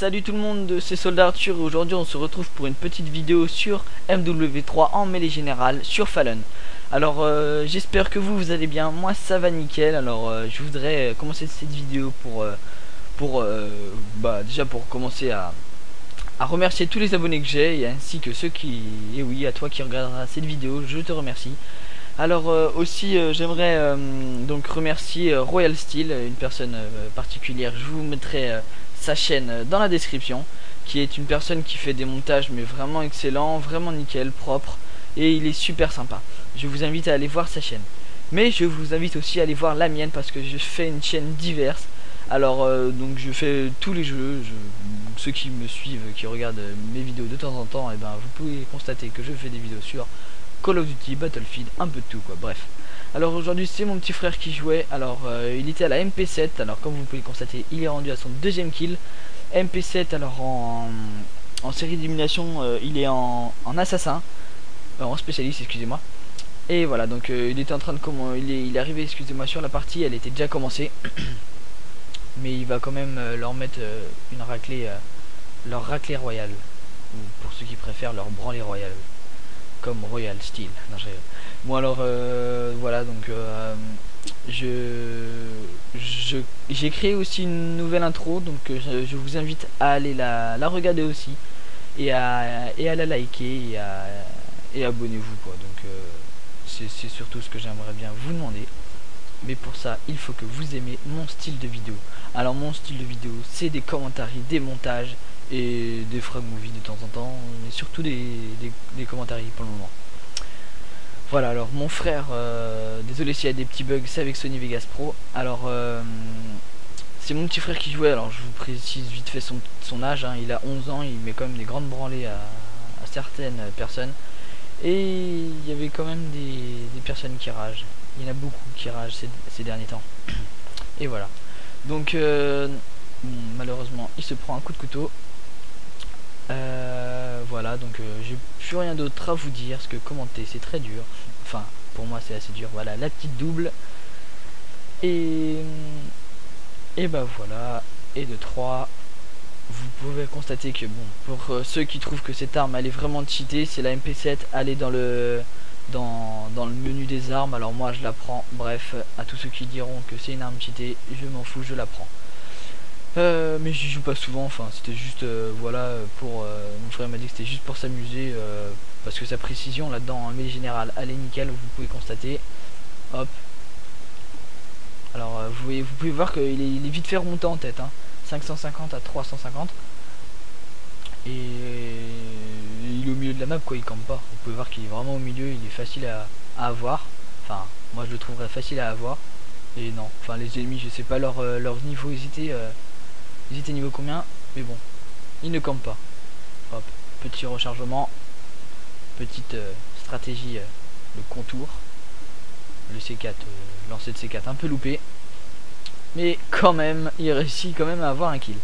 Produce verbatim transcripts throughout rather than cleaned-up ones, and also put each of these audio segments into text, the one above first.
Salut tout le monde, c'est Soldat Arthur et aujourd'hui on se retrouve pour une petite vidéo sur M W trois en mêlée générale sur Fallen. Alors euh, j'espère que vous, vous allez bien, moi ça va nickel. Alors euh, je voudrais commencer cette vidéo pour, euh, pour euh, bah, déjà pour commencer à, à remercier tous les abonnés que j'ai et ainsi que ceux qui, et oui à toi qui regardera cette vidéo, je te remercie. Alors euh, aussi euh, j'aimerais euh, donc remercier euh, Royal Steel, une personne euh, particulière. Je vous mettrai euh, sa chaîne euh, dans la description, qui est une personne qui fait des montages mais vraiment excellent, vraiment nickel, propre, et il est super sympa. Je vous invite à aller voir sa chaîne, mais je vous invite aussi à aller voir la mienne parce que je fais une chaîne diverse. Alors euh, donc je fais tous les jeux, je, ceux qui me suivent, qui regardent mes vidéos de temps en temps, et ben vous pouvez constater que je fais des vidéos sur Call of Duty, Battlefield, un peu de tout quoi, bref. Alors aujourd'hui c'est mon petit frère qui jouait. Alors euh, il était à la M P sept, alors comme vous pouvez le constater il est rendu à son deuxième kill. M P sept alors en, en série d'élimination, euh, il est en, en assassin, euh, en spécialiste excusez-moi. Et voilà donc euh, il était en train de comment il est, il est arrivé excusez-moi sur la partie, elle était déjà commencée. Mais il va quand même euh, leur mettre euh, une raclée, euh, leur raclée royale, ou pour ceux qui préfèrent leur branlée royale, comme Royal Steel. Non, bon alors euh, voilà donc euh, je je j'ai créé aussi une nouvelle intro, donc euh, je, je vous invite à aller la, la regarder aussi et à, et à la liker et à et abonnez-vous quoi. Donc euh, c'est surtout ce que j'aimerais bien vous demander. Mais pour ça il faut que vous aimez mon style de vidéo. Alors mon style de vidéo c'est des commentaires, des montages et des frag movies de temps en temps, mais surtout des, des, des commentaires pour le moment. Voilà, alors mon frère, euh, désolé s'il y a des petits bugs, c'est avec Sony Vegas Pro. Alors euh, c'est mon petit frère qui jouait, alors je vous précise vite fait son, son âge, hein. Il a onze ans, il met quand même des grandes branlées à, à certaines personnes. Et il y avait quand même des, des personnes qui ragent. Il y en a beaucoup qui ragent ces, ces derniers temps. Et voilà. Donc euh, bon, malheureusement il se prend un coup de couteau. Euh, voilà donc euh, j'ai plus rien d'autre à vous dire parce que commenter c'est très dur, enfin pour moi c'est assez dur. Voilà la petite double et et bah voilà, et de trois vous pouvez constater que bon pour euh, ceux qui trouvent que cette arme elle est vraiment cheatée, c'est la M P sept, elle est dans le dans, dans le menu des armes, alors moi je la prends. Bref, à tous ceux qui diront que c'est une arme cheatée, je m'en fous, je la prends. Euh, mais j'y joue pas souvent, enfin c'était juste euh, voilà pour euh, mon frère m'a dit que c'était juste pour s'amuser, euh, parce que sa précision là dedans en mêlée générale elle est nickel, vous pouvez constater. Hop, alors euh, vous voyez, vous pouvez voir qu'il est, il est vite fait remonter en tête, hein. cinq cent cinquante à trois cent cinquante, et il est au milieu de la map quoi, il campe pas. Vous pouvez voir qu'il est vraiment au milieu, il est facile à, à avoir, enfin moi je le trouverais facile à avoir. Et non, enfin les ennemis je sais pas leur, euh, leur niveau, ils étaient euh, Ils étaient niveau combien, mais bon, ils ne campent pas. Hop, petit rechargement, petite euh, stratégie, euh, le contour, le C quatre, euh, lancer de C quatre un peu loupé, mais quand même, il réussit quand même à avoir un kill.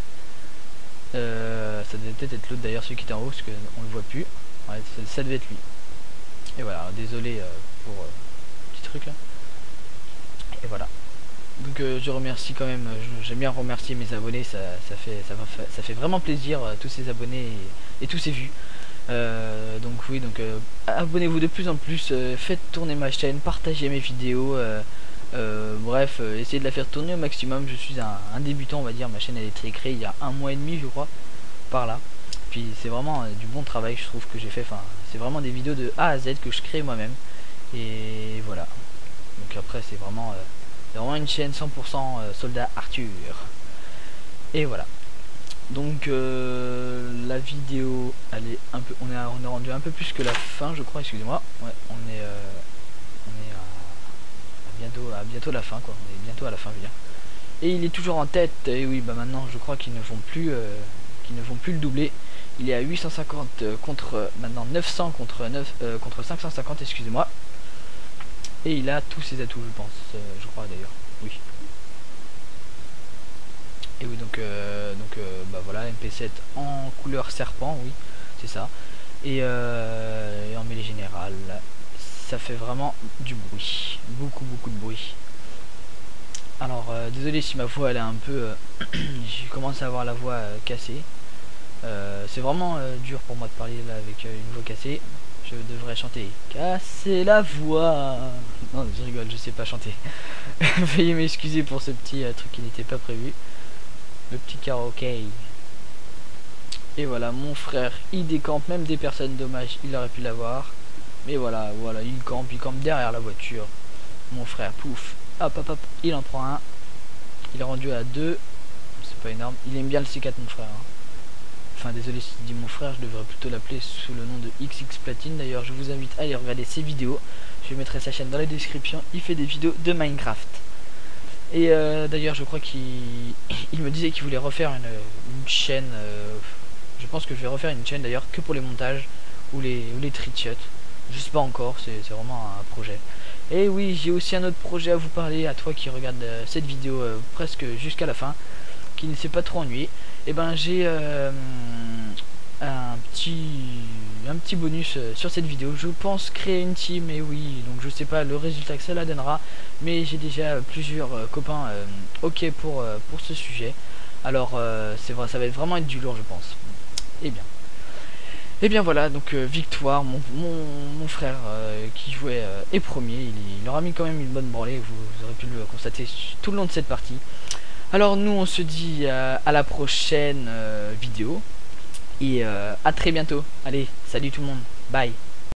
Euh, ça devait peut-être être l'autre d'ailleurs, celui qui était en haut, parce qu'on le voit plus. Ouais, ça, ça devait être lui. Et voilà, alors, désolé euh, pour euh, petit truc là. Et voilà. Donc euh, je remercie quand même, j'aime bien remercier mes abonnés, ça, ça, fait, ça, ça fait vraiment plaisir, euh, tous ces abonnés et, et tous ces vues. Euh, donc oui, donc euh, abonnez-vous de plus en plus, euh, faites tourner ma chaîne, partagez mes vidéos, euh, euh, bref, euh, essayez de la faire tourner au maximum. Je suis un, un débutant on va dire, ma chaîne elle a été créée il y a un mois et demi je crois, par là. Puis c'est vraiment euh, du bon travail je trouve que j'ai fait, enfin c'est vraiment des vidéos de A à Z que je crée moi-même. Et voilà, donc après c'est vraiment... Euh, C'est vraiment une chaîne cent pour cent euh, Soldat Arthur. Et voilà. Donc euh, la vidéo, elle est un peu, on est, on est rendu un peu plus que la fin, je crois. Excusez-moi. Ouais, on est, euh, on est à, à bientôt, à bientôt la fin, quoi. On est bientôt à la fin, je veux dire. Et il est toujours en tête. Et oui, bah maintenant, je crois qu'ils ne vont plus, euh, qu'ils ne vont plus le doubler. Il est à huit cent cinquante euh, contre maintenant neuf cents contre neuf euh, contre cinq cent cinquante. Excusez-moi. Et il a tous ses atouts je pense, euh, je crois d'ailleurs, oui. Et oui donc, euh, donc euh, bah voilà, M P sept en couleur serpent, oui, c'est ça. Et, euh, et en mêlée générale, ça fait vraiment du bruit, beaucoup beaucoup de bruit. Alors euh, désolé si ma voix elle est un peu, euh, je commence à avoir la voix euh, cassée. Euh, c'est vraiment euh, dur pour moi de parler là avec euh, une voix cassée. Je devrais chanter casser la voix. Non, je rigole, je sais pas chanter. Veuillez m'excuser pour ce petit euh, truc qui n'était pas prévu. Le petit karaoké. Et voilà, mon frère, il décampe même des personnes, dommage, il aurait pu l'avoir. Mais voilà, voilà, il campe, il campe derrière la voiture. Mon frère, pouf, hop, hop, hop, il en prend un. Il est rendu à deux. C'est pas énorme. Il aime bien le C quatre, mon frère. Hein. Enfin, désolé si je dis mon frère, je devrais plutôt l'appeler sous le nom de X X Platine. D'ailleurs, je vous invite à aller regarder ses vidéos. Je mettrai sa chaîne dans la description. Il fait des vidéos de Minecraft. Et euh, d'ailleurs, je crois qu'il il me disait qu'il voulait refaire une, une chaîne. Euh, je pense que je vais refaire une chaîne d'ailleurs que pour les montages ou les, ou les trickshots. Je sais pas encore, c'est vraiment un projet. Et oui, j'ai aussi un autre projet à vous parler, à toi qui regarde euh, cette vidéo euh, presque jusqu'à la fin, qui ne s'est pas trop ennuyé. Et ben j'ai euh, un petit un petit bonus euh, sur cette vidéo. Je pense créer une team, et oui, donc je sais pas le résultat que cela donnera, mais j'ai déjà plusieurs euh, copains euh, ok pour, euh, pour ce sujet. Alors euh, c'est vrai, ça va être vraiment être du lourd, je pense. Et bien. Et bien voilà, donc euh, victoire, mon, mon, mon frère euh, qui jouait euh, est premier, il, il aura mis quand même une bonne branlée, vous, vous aurez pu le constater tout le long de cette partie. Alors nous on se dit euh, à la prochaine euh, vidéo, et euh, à très bientôt. Allez, salut tout le monde, bye.